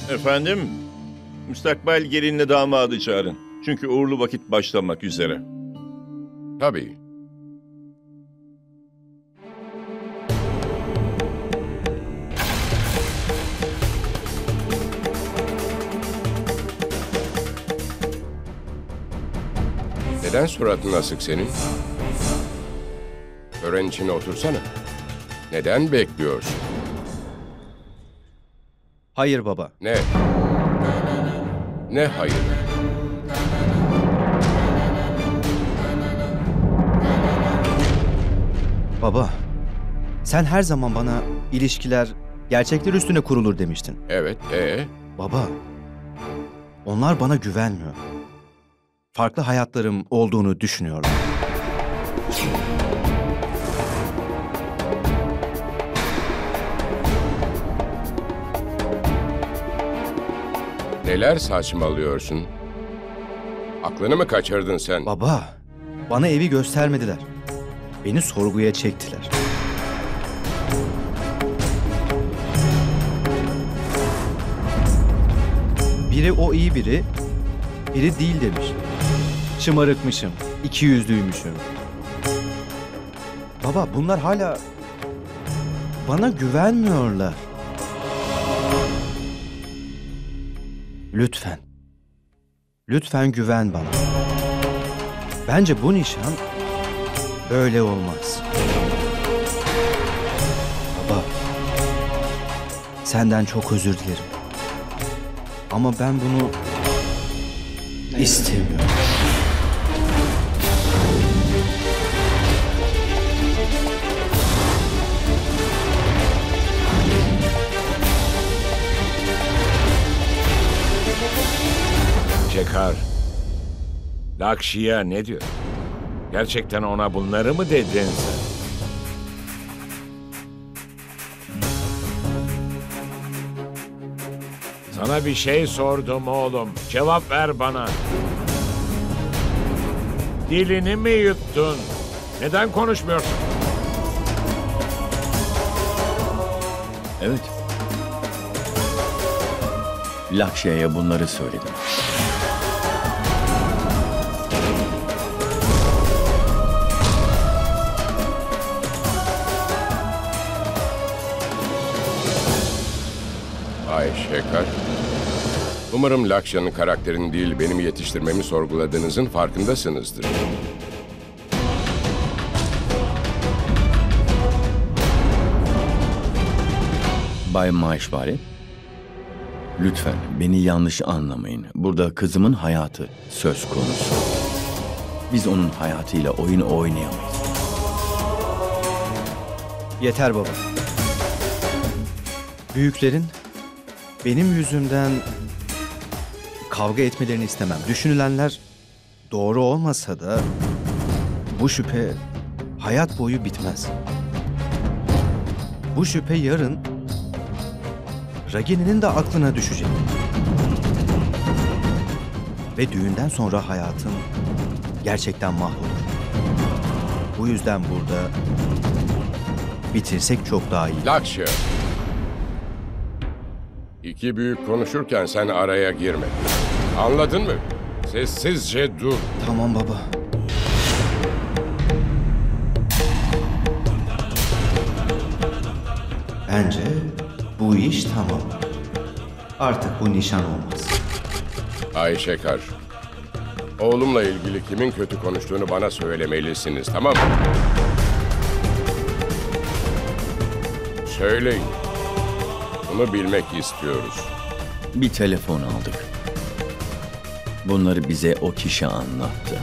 Efendim, müstakbel gelinle damadı çağırın. Çünkü uğurlu vakit başlamak üzere. Tabii. Neden suratın asık senin? Tören içine otursana. Neden bekliyorsun? Hayır baba. Ne? Ne hayır? Baba, sen her zaman bana ilişkiler gerçekler üstüne kurulur demiştin. Evet, Baba, onlar bana güvenmiyor. Farklı hayatlarım olduğunu düşünüyorlar. neler saçmalıyorsun? Aklını mı kaçırdın sen? Baba, bana evi göstermediler. Beni sorguya çektiler. Biri o iyi biri, biri değil demiş. Şımarıkmışım, ikiyüzlüymüşüm. Baba, bunlar hala bana güvenmiyorlar. Lütfen. Lütfen güven bana. Bence bu nişan böyle olmaz. Baba, senden çok özür dilerim. Ama ben bunu istemiyorum. Şekar, Lakşi'ye ne diyor? Gerçekten ona bunları mı dedin sen? Sana bir şey sordum oğlum. Cevap ver bana. Dilini mi yuttun? Neden konuşmuyorsun? Evet. Lakşya'ya bunları söyledim. Ay Şekar. Umarım Lakşya'nın karakterini değil benim yetiştirmemi sorguladığınızın farkındasınızdır. Bay Maheshwari, lütfen beni yanlış anlamayın. Burada kızımın hayatı söz konusu. Biz onun hayatıyla oyun oynayamayız. Yeter baba. Büyüklerin benim yüzümden kavga etmelerini istemem. Düşünülenler doğru olmasa da bu şüphe hayat boyu bitmez. Bu şüphe yarın Ragini'nin de aklına düşecek. Ve düğünden sonra hayatın gerçekten mahvolur. Bu yüzden burada bitirsek çok daha iyi. Lakşya. İki büyük konuşurken sen araya girme. Anladın mı? Sessizce dur. Tamam baba. Bence bu iş tamam. Artık bu nişan olmaz. Ay Şekar. Oğlumla ilgili kimin kötü konuştuğunu bana söylemelisiniz, tamam mı? Söyleyin. Bunu bilmek istiyoruz. Bir telefon aldık. Bunları bize o kişi anlattı.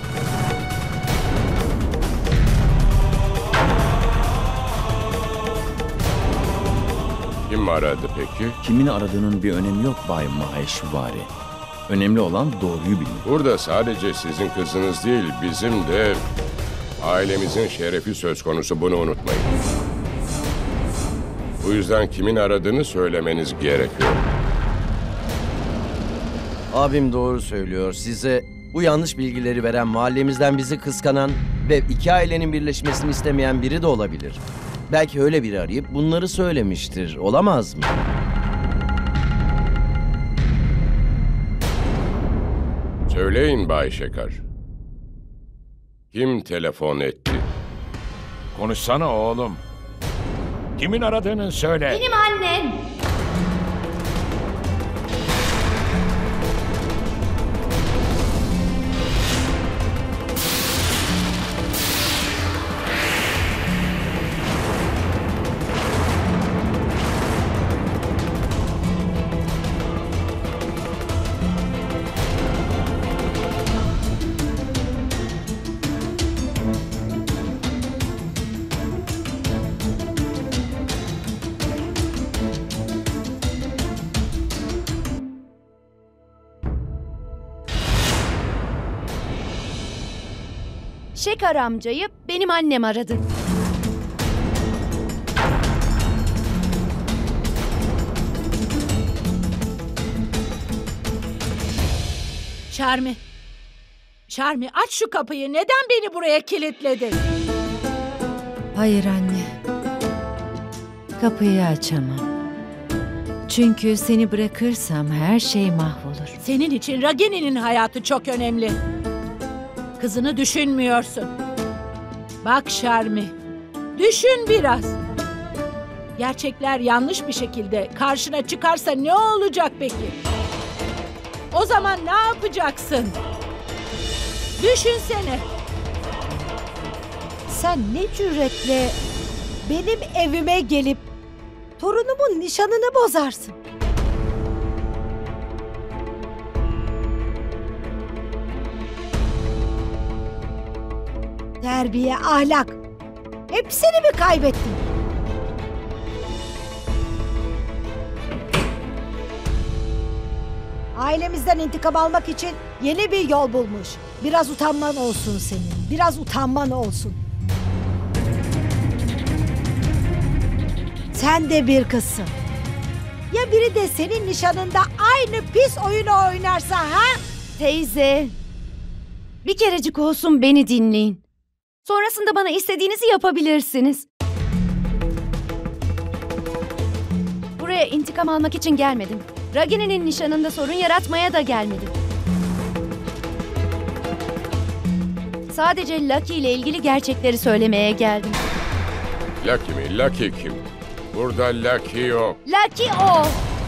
Kim aradı peki? Kimin aradığının bir önemi yok Bay Maheshwari. Önemli olan doğruyu bilmek. Burada sadece sizin kızınız değil, bizim de ailemizin şerefi söz konusu, bunu unutmayın. Bu yüzden kimin aradığını söylemeniz gerekiyor. Abim doğru söylüyor. Size bu yanlış bilgileri veren, mahallemizden bizi kıskanan ve iki ailenin birleşmesini istemeyen biri de olabilir. Belki öyle biri arayıp bunları söylemiştir. Olamaz mı? Söyleyin Bay Şekar. Kim telefon etti? Konuşsana oğlum. Kimin aradığını söyle. Benim annem. Şekar amcayı benim annem aradı. Şarmi. Şarmi aç şu kapıyı. Neden beni buraya kilitledin? Hayır anne. Kapıyı açamam. Çünkü seni bırakırsam her şey mahvolur. Senin için Ragini'nin hayatı çok önemli. Kızını düşünmüyorsun. Bak Şarmi. Düşün biraz. Gerçekler yanlış bir şekilde karşına çıkarsa ne olacak peki? O zaman ne yapacaksın? Düşünsene. Sen ne cüretle benim evime gelip torunumun nişanını bozarsın? Terbiye, ahlak. Hepsini mi kaybettin? Ailemizden intikam almak için yeni bir yol bulmuş. Biraz utanman olsun senin. Biraz utanman olsun. Sen de bir kızsın. Ya biri de senin nişanında aynı pis oyunu oynarsa ha? Teyze, bir kerecik olsun beni dinleyin. Sonrasında bana istediğinizi yapabilirsiniz. Buraya intikam almak için gelmedim. Ragini'nin nişanında sorun yaratmaya da gelmedim. Sadece Lucky ile ilgili gerçekleri söylemeye geldim. Lucky mi? Lucky kim? Burada Lucky yok. Lucky o!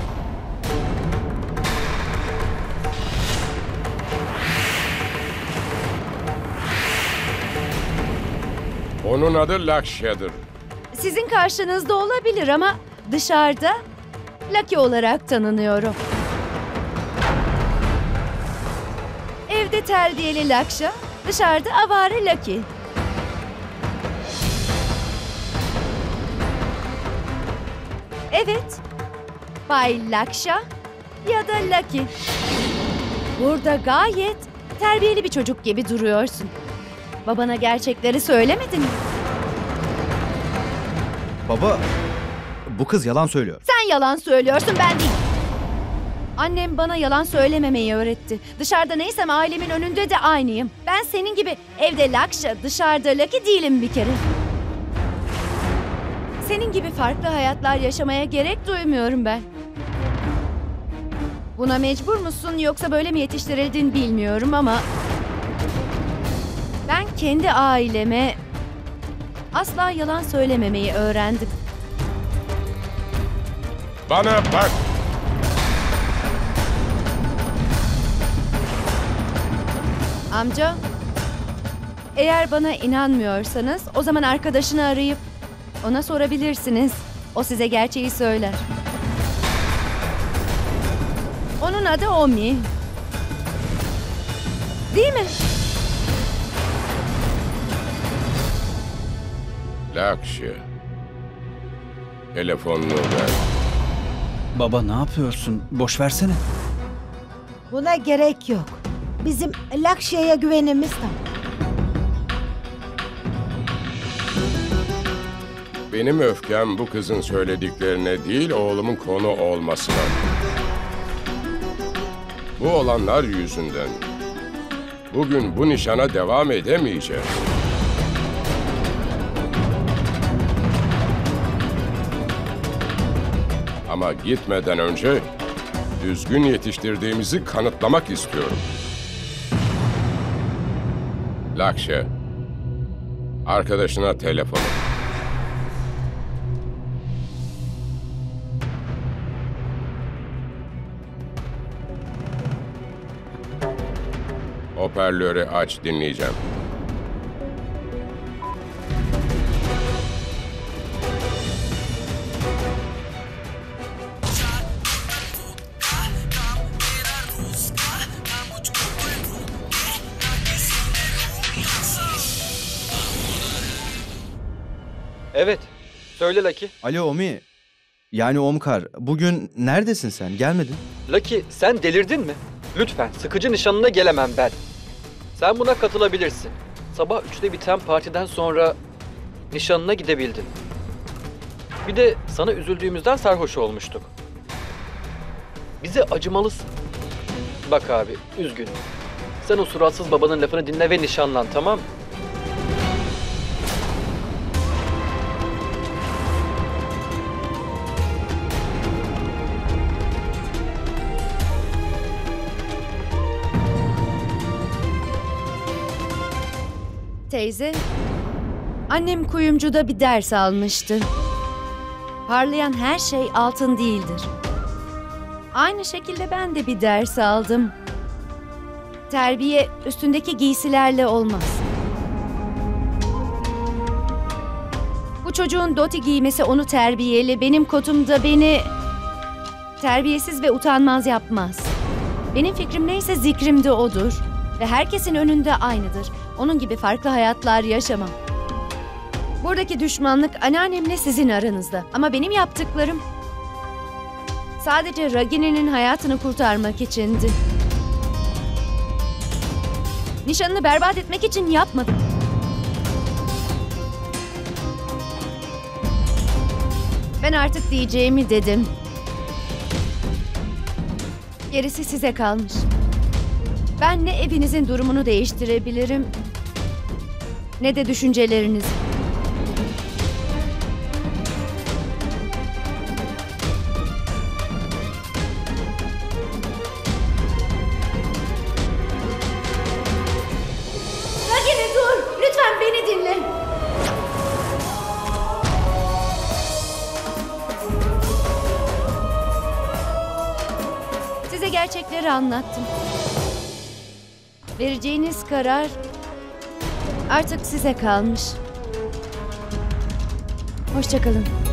Onun adı Lakshya'dır. Sizin karşınızda olabilir ama dışarıda Lucky olarak tanınıyorum. Evde terbiyeli Lakşa, dışarıda avare Lucky. Evet, Bay Lakşa ya da Lucky. Burada gayet terbiyeli bir çocuk gibi duruyorsun. Babana gerçekleri söylemedin mi? Baba, bu kız yalan söylüyor. Sen yalan söylüyorsun, ben değil. Annem bana yalan söylememeyi öğretti. Dışarıda neysem ailemin önünde de aynıyım. Ben senin gibi evde Lakşa, dışarıda Lucky değilim bir kere. Senin gibi farklı hayatlar yaşamaya gerek duymuyorum ben. Buna mecbur musun yoksa böyle mi yetiştirildin bilmiyorum ama... Ben kendi aileme asla yalan söylememeyi öğrendim. Bana bak! Amca, eğer bana inanmıyorsanız o zaman arkadaşını arayıp ona sorabilirsiniz. O size gerçeği söyler. Onun adı Omi. Değil mi? Lakshya. Telefonunu ver. Baba ne yapıyorsun? Boş versene. Buna gerek yok. Bizim Lakshya'ya güvenimiz tam. Benim öfkem bu kızın söylediklerine değil, oğlumun konu olmasına. Bu olanlar yüzünden. Bugün bu nişana devam edemeyeceğim. Ama gitmeden önce düzgün yetiştirdiğimizi kanıtlamak istiyorum. Lakşa, arkadaşına telefon et. Hoparlörü aç, dinleyeceğim. Evet. Söyle Lucky. Alo Omi. Yani Omkar. Bugün neredesin sen? Gelmedin. Lucky sen delirdin mi? Lütfen sıkıcı nişanına gelemem ben. Sen buna katılabilirsin. Sabah 3'te biten partiden sonra nişanına gidebildin. Bir de sana üzüldüğümüzden sarhoş olmuştuk. Bize acımalısın. Bak abi, üzgünüm. Sen o suratsız babanın lafını dinle ve nişanlan, tamam mı? Teyze, annem kuyumcuda bir ders almıştı. Parlayan her şey altın değildir. Aynı şekilde ben de bir ders aldım. Terbiye üstündeki giysilerle olmaz. Bu çocuğun doti giymesi onu terbiyeli, benim kotum da beni terbiyesiz ve utanmaz yapmaz. Benim fikrim neyse zikrim de odur. Ve herkesin önünde aynıdır. Onun gibi farklı hayatlar yaşamam. Buradaki düşmanlık anneannemle sizin aranızda. Ama benim yaptıklarım sadece Ragini'nin hayatını kurtarmak içindi. Nişanını berbat etmek için yapmadım. Ben artık diyeceğimi dedim. Gerisi size kalmış. Ben ne evinizin durumunu değiştirebilirim, ne de düşüncelerinizi. Ragini dur! Lütfen beni dinle. Size gerçekleri anlattım. Vereceğiniz karar artık size kalmış. Hoşça kalın.